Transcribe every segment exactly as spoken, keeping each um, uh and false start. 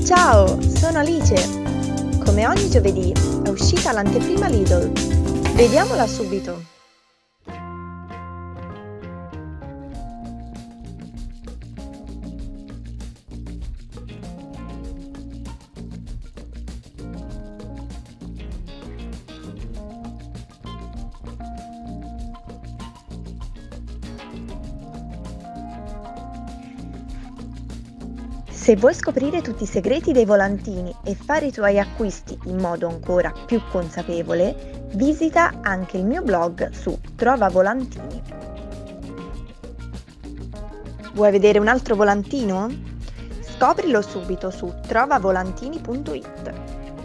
Ciao, sono Alice. Come ogni giovedì è uscita l'anteprima Lidl. Vediamola subito. Se vuoi scoprire tutti i segreti dei volantini e fare i tuoi acquisti in modo ancora più consapevole, visita anche il mio blog su Trova Volantini. Vuoi vedere un altro volantino? Scoprilo subito su trova volantini punto it.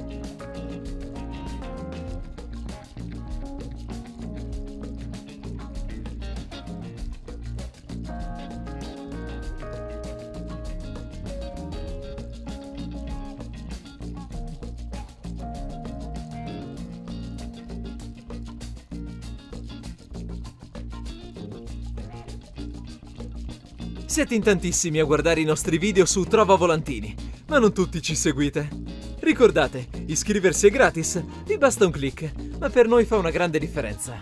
Siete in tantissimi a guardare i nostri video su Trova Volantini, ma non tutti ci seguite. Ricordate, iscriversi è gratis, vi basta un click, ma per noi fa una grande differenza.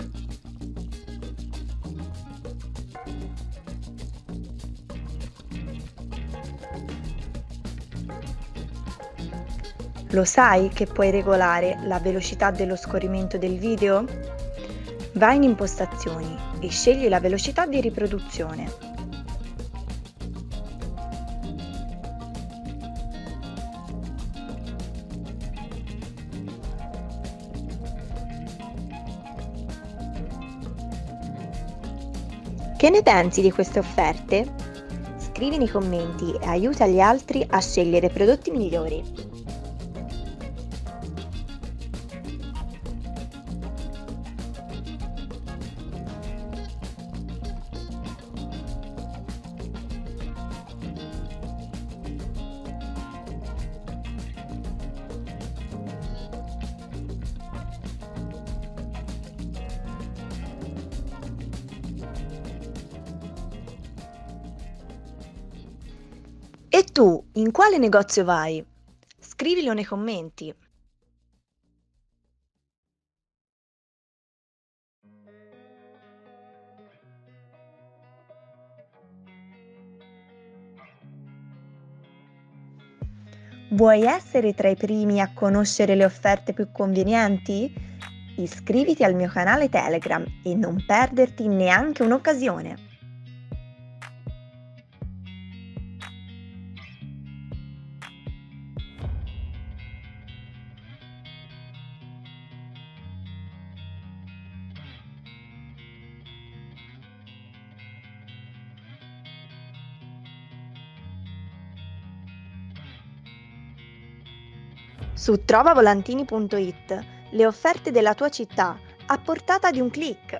Lo sai che puoi regolare la velocità dello scorrimento del video? Vai in impostazioni e scegli la velocità di riproduzione. Che ne pensi di queste offerte? Scrivi nei commenti e aiuta gli altri a scegliere prodotti migliori. E tu, in quale negozio vai? Scrivilo nei commenti. Vuoi essere tra i primi a conoscere le offerte più convenienti? Iscriviti al mio canale Telegram e non perderti neanche un'occasione. Su trova volantini punto it le offerte della tua città a portata di un click.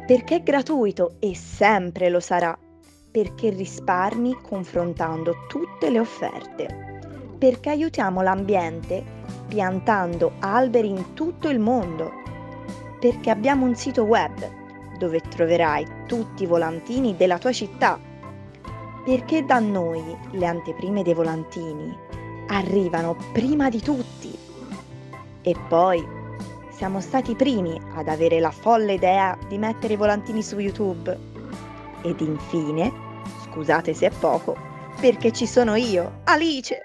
Perché è gratuito e sempre lo sarà. Perché risparmi confrontando tutte le offerte. Perché aiutiamo l'ambiente piantando alberi in tutto il mondo. Perché abbiamo un sito web dove troverai tutti i volantini della tua città. Perché da noi le anteprime dei volantini arrivano prima di tutti. E poi siamo stati i primi ad avere la folle idea di mettere i volantini su YouTube. Ed infine, scusate se è poco, perché ci sono io, Alice!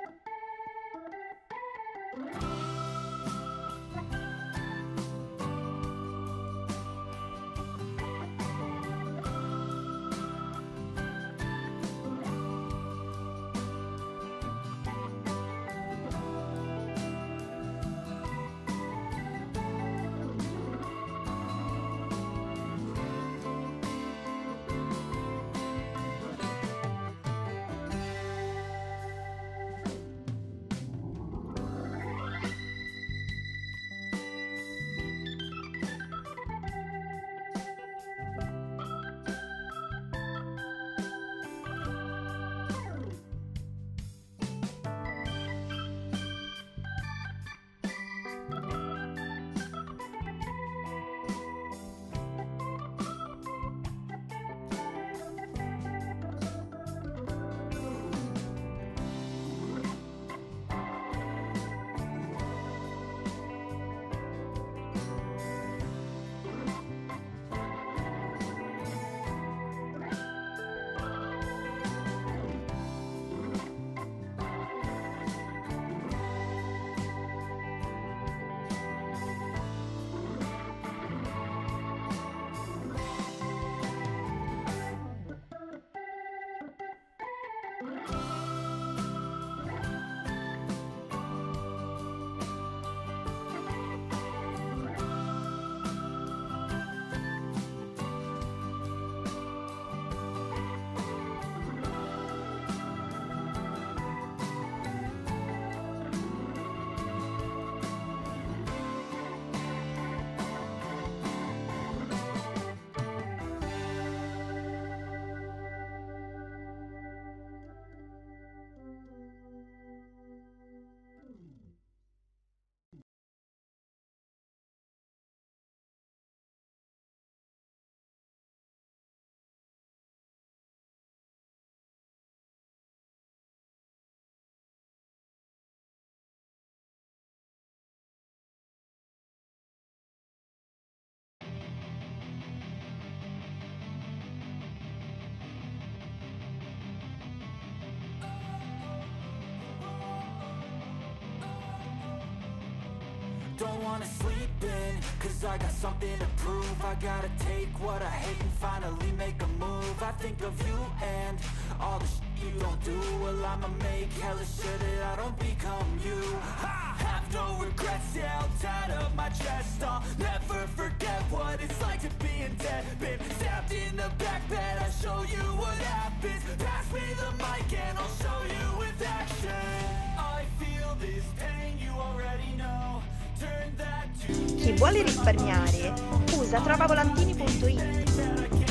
Don't wanna sleep in, cause I got something to prove. I gotta take what I hate and finally make a move. I think of you and all the shit you don't do. Well, I'ma make hella sure that I don't become you. I have no regrets, yeah, I'll tie up my chest. I'll never forget what it's like to be in debt. Been stabbed in the back bed, I'll show you what happens. Pass me the mic and I'll show you with action. I feel this pain, you already know. Chi vuole risparmiare usa trova volantini punto it.